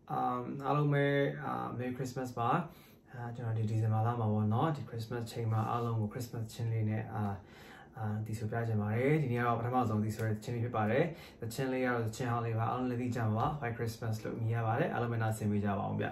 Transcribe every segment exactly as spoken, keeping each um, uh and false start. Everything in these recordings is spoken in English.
um, Alome, uh, Merry Christmas bar. Uh, John did December Lama or not, the Christmas chamber, Along Christmas chinley, uh, the Supajamare, the near of Amazon, this were chinny pare, the chinley of the chinhali, only the Java, by Christmas look me about it, Alumina Semi Java.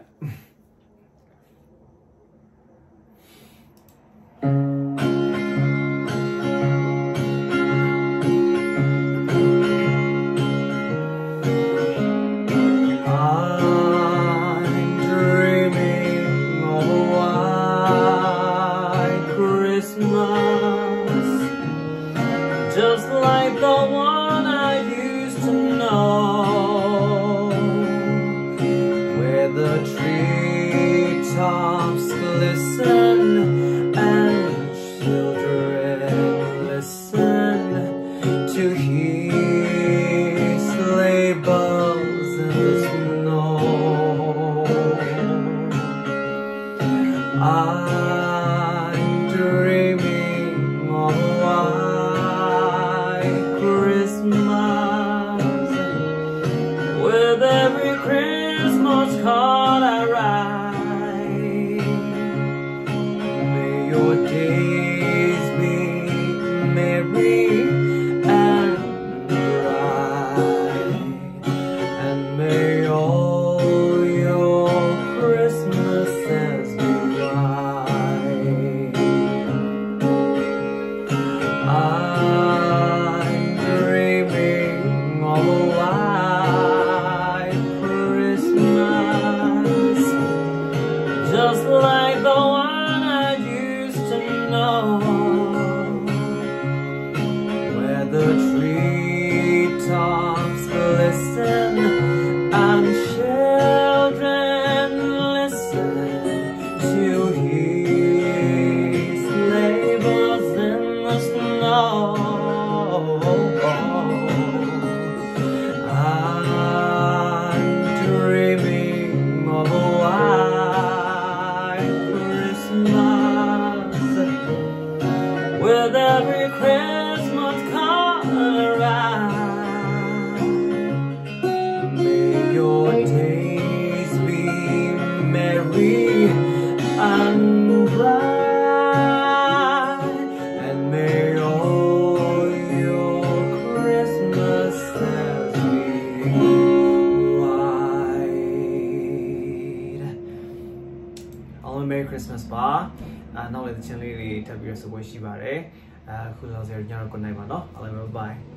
Just like the one I used to know, where the treetops glisten and children listen to hear sleigh bells in the snow. I'm dreaming of a white Christmas, with every Christmas card I write. May your days be merry and bright, and may all your Christmases be white. I'm dreaming of a white Christmas, just like the one I used to know, where the treetops glisten and children listen to hear sleigh bells in the snow. I'm dreaming of a white Christmas, with every Christmas card I write. May your days be merry and bright, and may all your Christmases be white. All Merry Christmas bar. Uh, now let the channel to be a wish you are a who loves your good night. Bye.